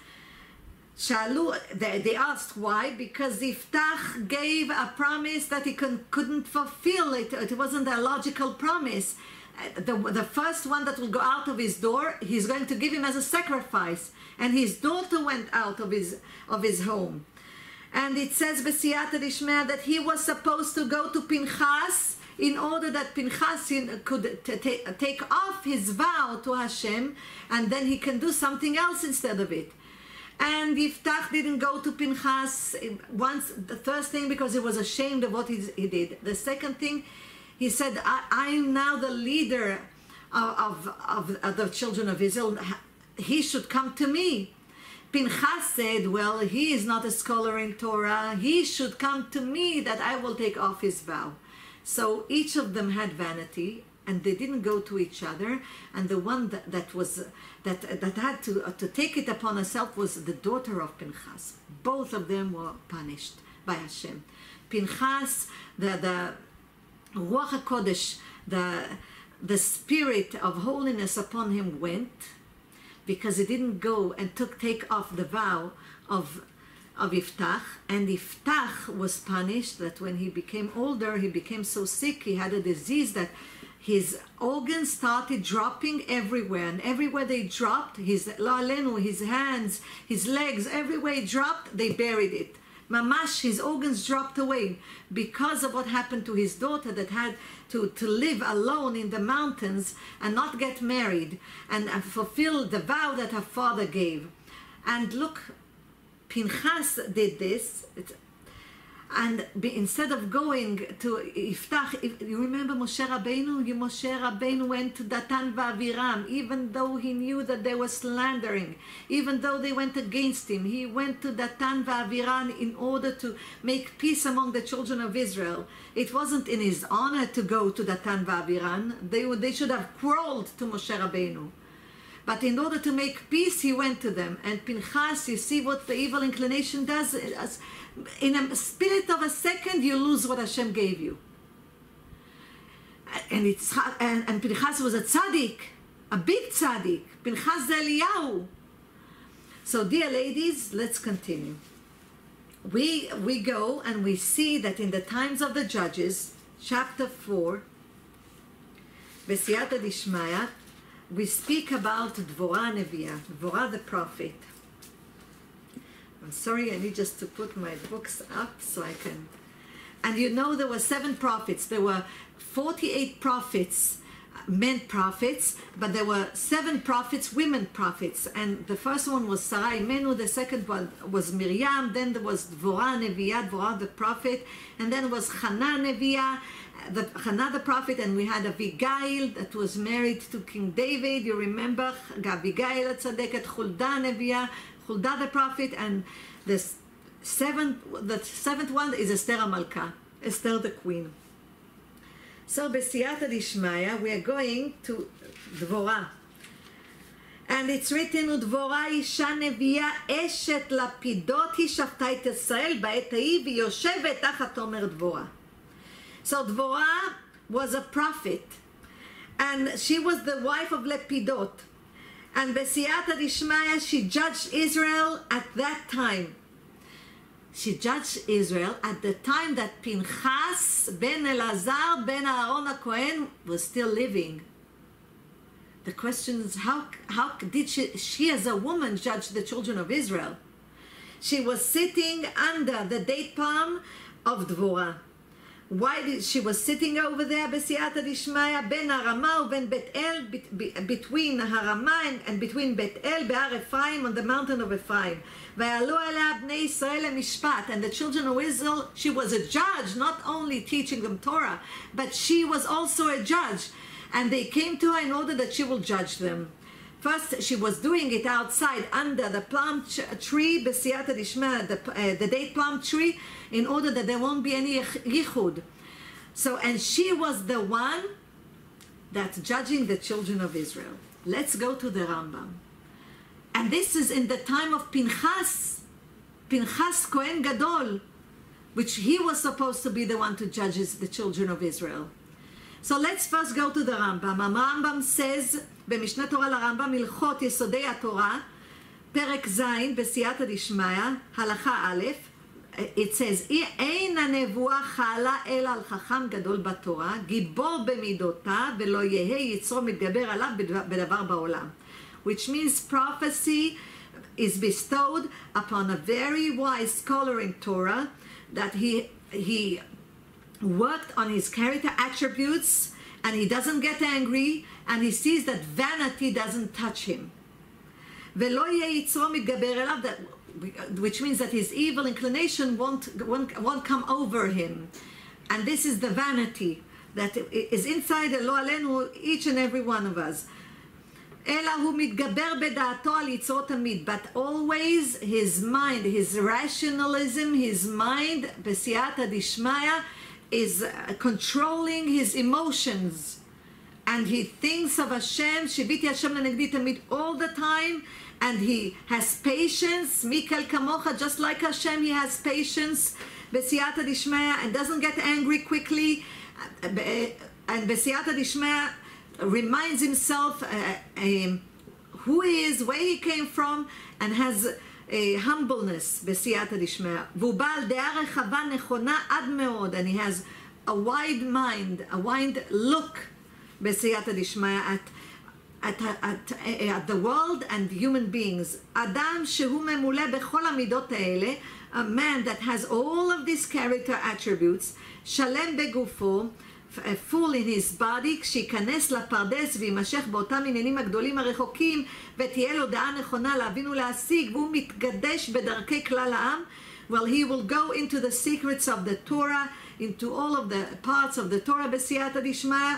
שאלו, they, they asked why, because Yiftach gave a promise that he con, couldn't fulfill it. It wasn't a logical promise. The, the first one that will go out of his door, he's going to give him as a sacrifice. And his daughter went out of his, of his home. And it says B'siyata Dishmaya that he was supposed to go to Pinchas in order that Pinchas could take off his vow to Hashem, and then he can do something else instead of it. And Yiftach didn't go to Pinchas once, the first thing, because he was ashamed of what he, he did. The second thing, he said, I, I am now the leader of, of, of the children of Israel. He should come to me. Pinchas said, well, he is not a scholar in Torah. He should come to me that I will take off his vow. So each of them had vanity, and they didn't go to each other. And the one that, that was that that had to uh, to take it upon herself was the daughter of Pinchas. Both of them were punished by Hashem. Pinchas, the the Ruach HaKodesh, the the spirit of holiness upon him went, because he didn't go and took take off the vow of of Yiftach, and Yiftach was punished that when he became older, he became so sick, he had a disease that his organs started dropping everywhere, and everywhere they dropped, his la'alenu, his hands, his legs, everywhere he dropped, they buried it. Mamash, his organs dropped away because of what happened to his daughter that had to, to live alone in the mountains and not get married and fulfill the vow that her father gave. And look, Pinchas did this, and instead of going to Yiftach, you remember Moshe Rabbeinu? Moshe Rabbeinu went to Datan v'Aviram, even though he knew that they were slandering, even though they went against him. He went to Datan v'Aviram in order to make peace among the children of Israel. It wasn't in his honor to go to Datan v'Aviram. They, they should have crawled to Moshe Rabbeinu. But in order to make peace, he went to them. And Pinchas, you see what the evil inclination does? In a spirit of a second, you lose what Hashem gave you. And, it's, and, and Pinchas was a tzaddik, a big tzaddik. Pinchas Eliyahu. So, dear ladies, let's continue. We, we go and we see that in the times of the Judges, chapter four, Besiyata Dishmaya, we speak about Dvorah Neviah, Dvorah the prophet. I'm sorry, I need just to put my books up so I can... And you know there were seven prophets. There were forty-eight prophets, men prophets, but there were seven prophets, women prophets. And the first one was Sarah Imenu, the second one was Miriam, then there was Dvorah Neviah, Dvorah the prophet, and then was Hannah Neviah, the, Hannah the prophet, and we had Abigail that was married to King David. You remember Abigail Tzadeket, Huldah Neviah, Huldah the prophet, and the seventh, the seventh one is Esther HaMalka, Esther the queen. So Besiyata Dishmaya, we are going to Dvorah. And it's written, Dvorah isha neviah eshet lapidot היא שפטה את ישראל בעת ההיא והיא יושבת תחת תומר דבורה. So Dvorah was a prophet, and she was the wife of Lepidot. And Besiyata Dishmaya, she judged Israel at that time. She judged Israel at the time that Pinchas ben Elazar ben Aaron HaKohen was still living. The question is, how, how did she, she as a woman judge the children of Israel? She was sitting under the date palm of Dvorah. Why did she was sitting over there, Besiyata Dishmaya, ben Harama ben Bet El, between Harama and, and between Bet El, Be'ar Ephraim, on the mountain of Ephraim. V'yalu alea bnei Yisrael lemishpat, and the children of Israel, she was a judge, not only teaching them Torah, but she was also a judge. And they came to her in order that she will judge them. First, she was doing it outside under the plum tree, Besiyata Dishmaya, the, uh, the date plum tree, in order that there won't be any yichud. So, and she was the one that's judging the children of Israel. Let's go to the Rambam. And this is in the time of Pinchas, Pinchas Kohen Gadol, which he was supposed to be the one to judge the children of Israel. So let's first go to the Rambam. Rambam says, במשנה תורה לרמב"ם, הלכות יסודי התורה, פרק ז' בסייעתא דשמיא, הלכה א', it says, אין הנבואה חלה אלא על חכם גדול בתורה, גיבור במידותיו, ולא יהא יצרו מתגבר עליו בדבר בעולם. Which means prophecy is bestowed upon a very wise scholar in Torah, that he, he worked on his character attributes, and he doesn't get angry, and he sees that vanity doesn't touch him. ולא יהיה יצרו מתגבר אליו, that, which means that his evil inclination won't, won't, won't come over him. And this is the vanity that is inside אלוה עלינו, each and every one of us. אלא הוא מתגבר בדעתו על יצרו תמיד, but always his mind, his rationalism, his mind, בסייעתא דשמיא, is uh, controlling his emotions, and he thinks of Hashem, שיביתי השם לנגדי תמיד, all the time, and he has patience, מיקל כמוך, just like Hashem, he has patience, בסייעתא דשמיא, and doesn't get angry quickly, and בסייעתא דשמיא reminds himself uh, um, who he is, where he came from, and has a humbleness, בסייעתא דשמיא, והוא בעל דעה רחבה נכונה עד מאוד, and he has a wide mind, a wide look, בסייעתא דשמיא, at, at, at, at the world and human beings. אדם שהוא ממולא בכל המידות האלה, a man that has all of these character attributes, שלם בגופו, full in his body, כשיכנס לפרדס וימשך באותם עניינים הגדולים הרחוקים, ותהיה לו דעה נכונה להבין ולהשיג, והוא מתקדש בדרכי כלל העם, well, he will go into the secrets of the Torah, into all of the parts of the Torah בסייעתא דשמיא,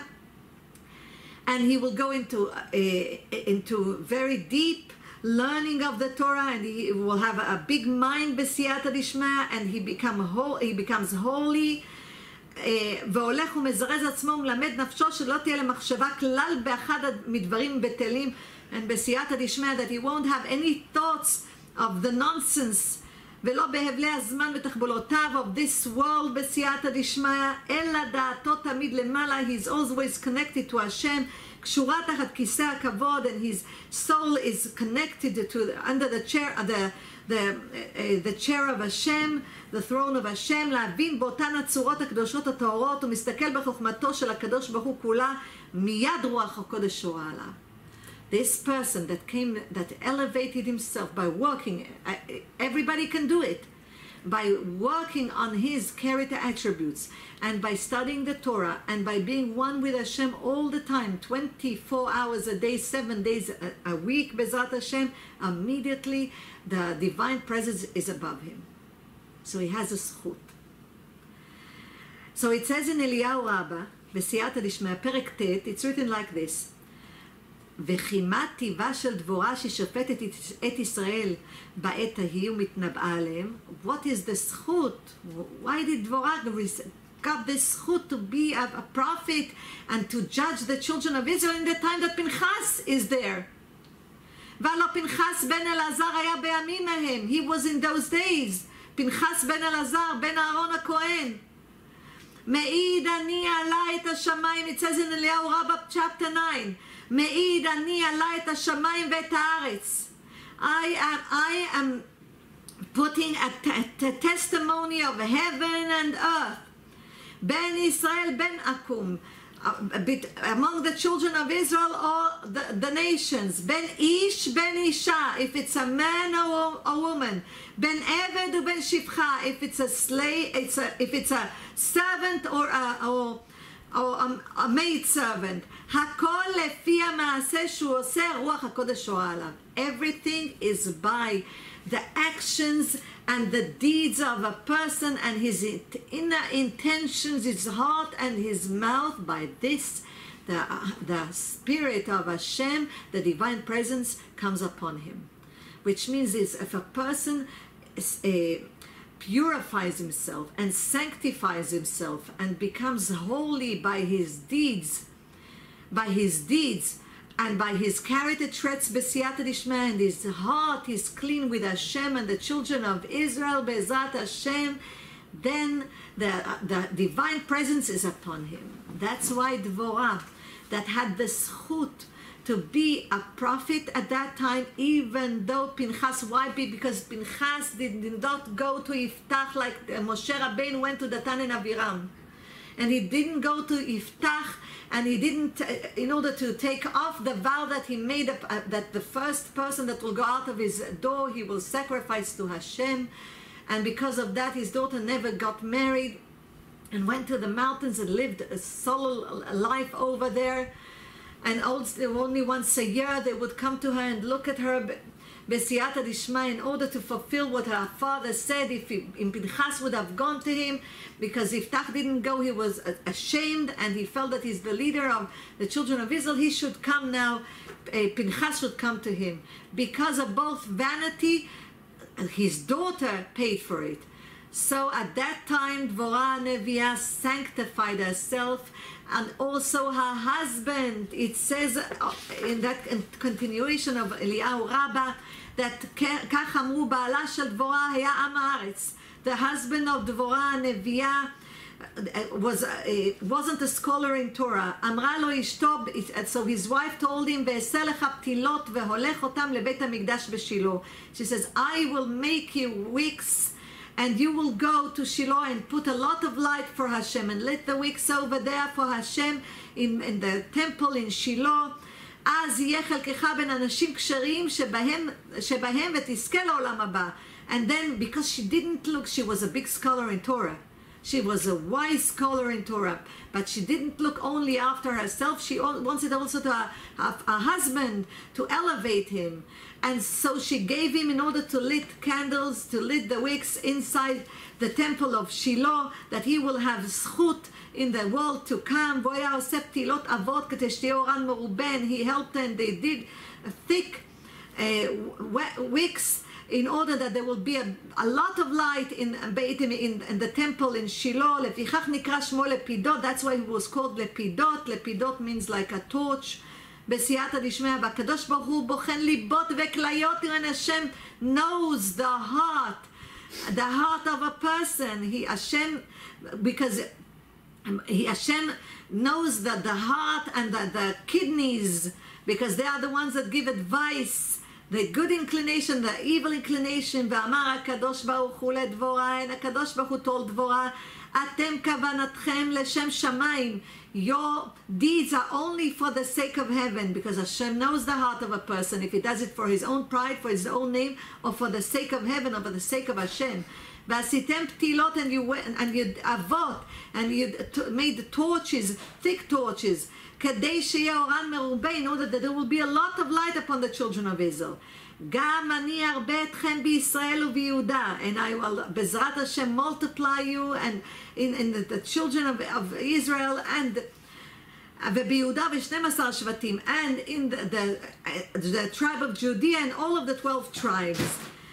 and he will go into uh, into very deep learning of the Torah, and he will have a, a big mind בסייעתא דשמיא, and he become whole, he becomes holy, והולך ומזרז עצמו ומלמד נפשו שלא תהיה למחשבה כלל באחד מדברים בטלים, and בסייעתא דשמיא, that he won't have any thoughts of the nonsense ולא בהבלי הזמן ותחבולותיו of this world בסייעתא דשמיא, אלא דעתו תמיד למעלה. He's always connected to Hashem, קשורה תחת כיסא הכבוד, and his soul is connected to the, under the chair, the, the, uh, the chair of Hashem, the throne of Hashem, להבין באותן הצורות הקדושות הטהורות, ומסתכל בחוכמתו של הקדוש ברוך הוא כולה, מיד רוח הקודש שורה עליו. This person that came, that elevated himself by working, everybody can do it, by working on his character attributes, and by studying the Torah, and by being one with Hashem all the time, twenty-four hours a day, seven days a, a week, Bezrat Hashem, immediately the divine presence is above him. So he has a zchut. So it says in Eliyahu Rabbah, בסייעתא דשמיא, פרק ט', it's written like this, וכימת טיבה של דבורה ששופטת את ישראל בעת ההיא ומתנבאה עליהם. What is the זכות? Why did דבורה got the זכות to be a, a prophet and to judge the children of Israel in the time that Pinchas is there? והלא פנחס בן אלעזר היה בימים ההם. He was in those days. פנחס בן אלעזר, בן אהרון הכהן. מעיד אני עלה את השמיים. It says in אליהו רבה chapter nine. מעיד אני עלה את השמיים ואת הארץ. I am, I am putting a, a, a testimony of heaven and earth. בין ישראל בין עקום. Among the children of Israel or the, the nations. בין איש בין אישה. If it's a man or a woman. בין עבד ובין שפחה. If it's a slave, it's a, if it's a servant or a, or, or a, a maid servant. הכל לפי המעשה שהוא עושה, רוח הקודש שורה עליו. Everything is by the actions and the deeds of a person and his inner intentions, his heart and his mouth. By this, the, the spirit of Hashem, the divine presence, comes upon him. Which means is if a person is, uh, purifies himself and sanctifies himself and becomes holy by his deeds, by his deeds and by his character traits, besiyata dishma, and his heart is clean with Hashem and the children of Israel, bezat Hashem, then the, the divine presence is upon him. That's why Dvorah, that had the zchut to be a prophet at that time, even though Pinchas, why? Because Pinchas did, did not go to Yiftach like Moshe Rabbeinu went to Datan and Abiram. And he didn't go to Yiftach, and he didn't, uh, in order to take off the vow that he made, up, uh, that the first person that will go out of his door, he will sacrifice to Hashem. And because of that, his daughter never got married and went to the mountains and lived a solo life over there. And only once a year they would come to her and look at her besiyata dishma in order to fulfill what her father said. If, he, if Pinchas would have gone to him, because if Yiftach didn't go, he was ashamed and he felt that he's the leader of the children of Israel. He should come now. Uh, Pinchas should come to him. Because of both vanity, his daughter paid for it. So at that time, Dvorah Neviah sanctified herself, and also her husband. It says in that continuation of Eliyahu Rabbah that כך אמרו בעלה של דבורה היה עם הארץ. The husband of Dvorah Neviah was uh, wasn't a scholar in Torah. אמרה לו אשתו, so his wife told him, ואעשה לך פתילות והולך אותם לבית המקדש בשילה. She says, I will make you wicks, and you will go to Shiloh and put a lot of light for Hashem, and lit the wicks over there for Hashem in, in the temple in Shiloh. אז יהיה חלקך בין אנשים כשרים שבהם, שבהם ותזכה לעולם הבא. And then, because she didn't look, she was a big scholar in Torah. She was a wise scholar in Torah, but she didn't look only after herself. She wanted also to her, her, her husband to elevate him. And so she gave him, in order to lit candles, to lit the wicks inside the temple of Shiloh, that he will have zchut in the world to come. He helped them. They did thick uh, wicks in order that there will be a, a lot of light in, in, in the temple in Shiloh. That's why he was called Lepidot. Lepidot means like a torch. בסייעתא דשמיא, והקדוש ברוך הוא בוחן ליבות וכליות, and Hashem knows the heart the heart of a person. He Hashem, because he Hashem knows that the heart and the, the kidneys, because they are the ones that give advice, the good inclination, the evil inclination. ואמר הקדוש ברוך הוא לדבורה, and הקדוש ברוך הוא told דבורה, אתם כוונתכם לשם שמיים. Your deeds are only for the sake of heaven, because Hashem knows the heart of a person, if he does it for his own pride, for his own name, or for the sake of heaven, or for the sake of Hashem. ועשיתם פתילות, and you went, and you avot, and you made torches, thick torches, כדי שיהיה אורן מרובה, in order that there will be a lot of light upon the children of Israel. גם אני ארבה אתכם בישראל וביהודה, and I will, בעזרת Hashem, multiply you, and in, in the, the children of, of Israel, and וביהודה ושנים עשר שבטים, and in the, the, the tribe of Judea, and all of the twelve tribes.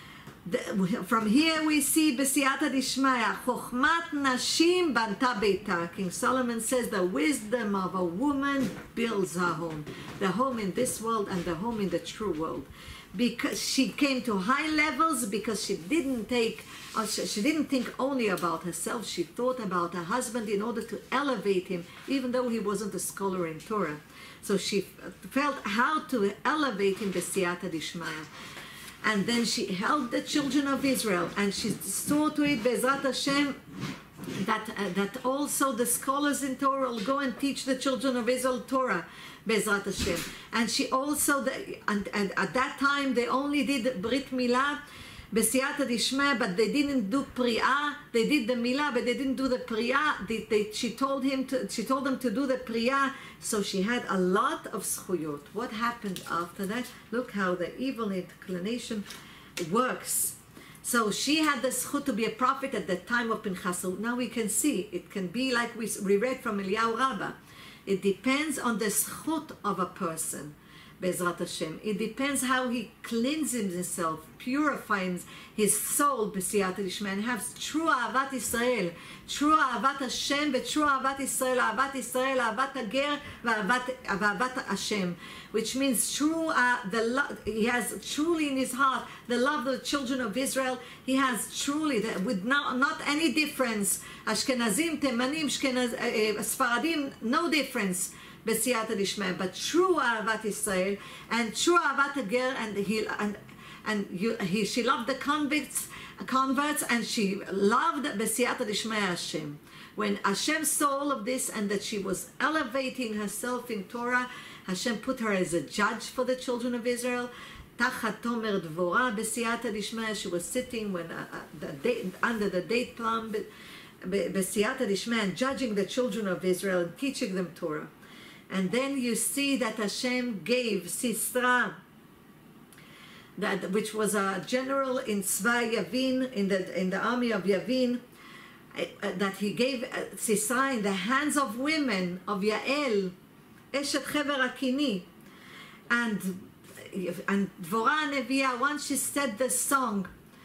The, from here we see בסייעתא דשמיא, חוכמת נשים בנתה ביתה. King Solomon says the wisdom of a woman builds her home, the home in this world and the home in the true world. Because she came to high levels, because she didn't take, or she, she didn't think only about herself, she thought about her husband in order to elevate him, even though he wasn't a scholar in Torah. So she felt how to elevate him בסייעתא דשמיא. And then she held the children of Israel, and she saw to it, Be'ezrat Hashem, that, uh, that also the scholars in Torah will go and teach the children of Israel Torah, Be'ezrat Hashem. And she also, the, and, and at that time, they only did Brit Milah, בסייעתא דשמיא, but they didn't do Pri'ah. They did the Milah, but they didn't do the Pri'ah. They, they, she told him to, she told them to do the Pri'ah, so she had a lot of zchuyot. What happened after that? Look how the evil inclination works. So she had the zchut to be a prophet at the time of Pinchas. So now we can see, it can be like we, we read from Eliyahu Rabbah. It depends on the zchut of a person. Be'ezrat Hashem. It depends how he cleanses himself, purifies his soul, בסייעתא דשמיא, and has true אהבת ישראל, true אהבת Hashem, true אהבת ישראל, אהבת ישראל, אהבת הגר, ואהבת Hashem, which means true, uh, the lo- he has truly in his heart the love of the children of Israel. He has truly, the, with no, not any difference, Ashkenazim, Temanim, Ashkenaz, uh, Sfaradim, no difference. בסייעתא דשמיא, but true אהבת ישראל, and true אהבת הגר, and he and and you, he she loved the convicts, converts, and she loved בסייעתא דשמיא Hashem. When Hashem saw all of this, and that she was elevating herself in Torah, Hashem put her as a judge for the children of Israel. תחת תומר דבורה בסייעתא דשמיא, she was sitting when uh, the date, under the date palm בסייעתא דשמיא, and judging the children of Israel and teaching them Torah. And then you see that Hashem gave Sisra, that which was a general in Tzva Yavin, in the in the army of Yavin, uh, that he gave uh, Sisra in the hands of women of Yael, Eshet Chever Akini, and and Dvorah Neviah. Once she said the song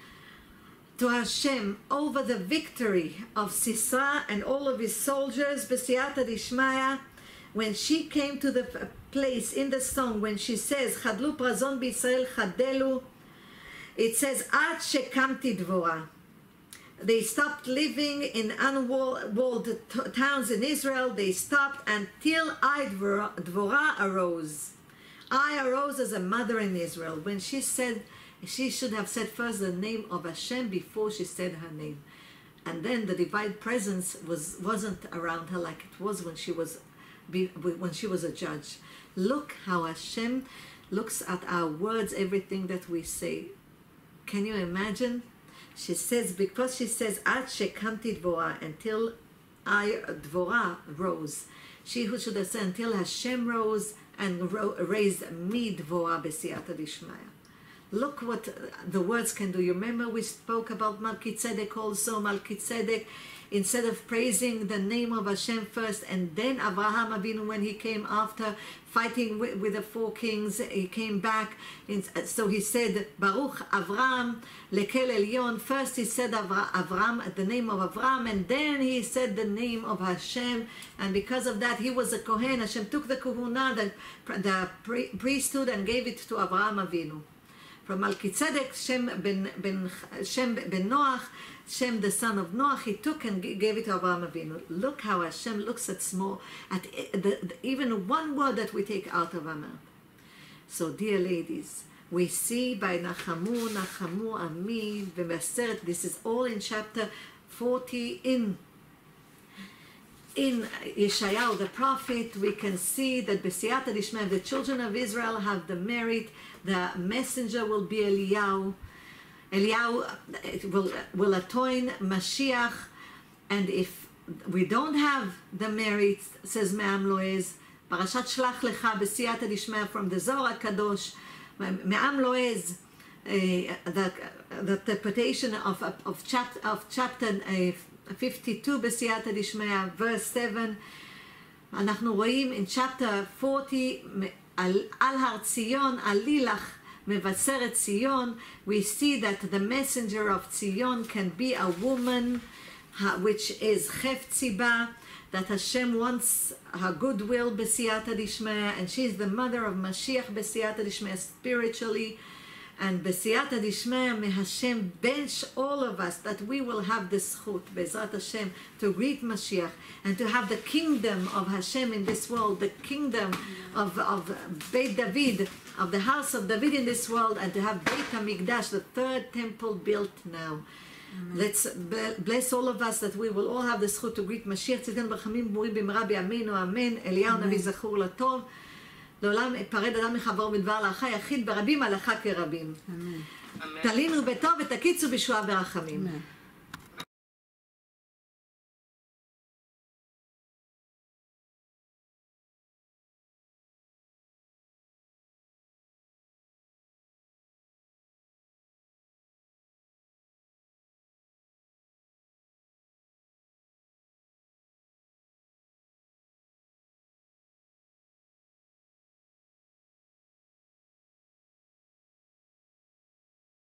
to Hashem over the victory of Sisra and all of his soldiers, בסייעתא דשמיא. When she came to the place in the song, when she says, חדלו פרזון בישראל חדלו, it says, עד שקמתי דבורה. They stopped living in unwalled towns in Israel. They stopped until I, Dvorah, arose. I arose as a mother in Israel. When she said, she should have said first the name of Hashem before she said her name. And then the divine presence was, wasn't around her like it was when she was Be, when she was a judge. Look how Hashem looks at our words, everything that we say. Can you imagine? She says, because she says, Ad shekamti dvorah, until I, Dvorah, rose. She who should have said, until Hashem rose and ro- raised me, Dvorah, besiyata dishmaya. Look what the words can do. You remember we spoke about Melchizedek also, Melchizedek, instead of praising the name of Hashem first, and then Avraham Avinu, when he came after fighting with, with the four kings, he came back. In, so he said, Baruch Avram lekel elyon. First he said Avra, Avram, the name of Avram, and then he said the name of Hashem. And because of that, he was a Kohen. Hashem took the Kohuna, the, the priesthood, and gave it to Avraham Avinu. from Melchizedek, Shem ben, ben, Shem ben Noach, Shem the son of Noach, he took and gave it to Abraham Avinu. Look how Hashem looks at small, at the, the, even one word that we take out of our mouth. So, dear ladies, we see by Nachamu, Nachamu, Ami, V'Meseret, this is all in chapter forty in in Yeshayahu the prophet. We can see that B'siyata Dishmeh, the children of Israel have the merit, the messenger will be Eliyahu. Eliyahu will, will atone Mashiach, and if we don't have the merit, says Me'am Loez, Parashat Shlach Lecha B'siyata Dishmeh from the Zohar HaKadosh, Me'am Loez, uh, the, the interpretation of, of, chap, of chapter uh, fifty-two בסייעתא דשמיא, verse seven, אנחנו רואים in chapter forty, על, על הר ציון, עלי לך מבשרת ציון, we see that the messenger of Zion can be a woman, which is חפצי בה, that Hashem wants her goodwill בסייעתא דשמיא, and she is the mother of Mashiach בסייעתא דשמיא spiritually. And B'siyata Dishmeh, may Hashem bench all of us that we will have the zchut, Be'ezrat Hashem, to greet Mashiach and to have the kingdom of Hashem in this world, the kingdom of, of Beit David, of the house of David in this world, and to have Beit HaMikdash, the third temple built now. Amen. Let's bless all of us that we will all have the zchut to greet Mashiach. tzidkenu ברחמים גמורים במהרה בימינו, אמן. אליהו נביא זכור לטוב. לעולם פרד אדם מחברו בדבר להלכה יחיד ברבים הלכה כרבים. אמן. תלינו בטוב ותקיצו בישועה ברחמים. אמן.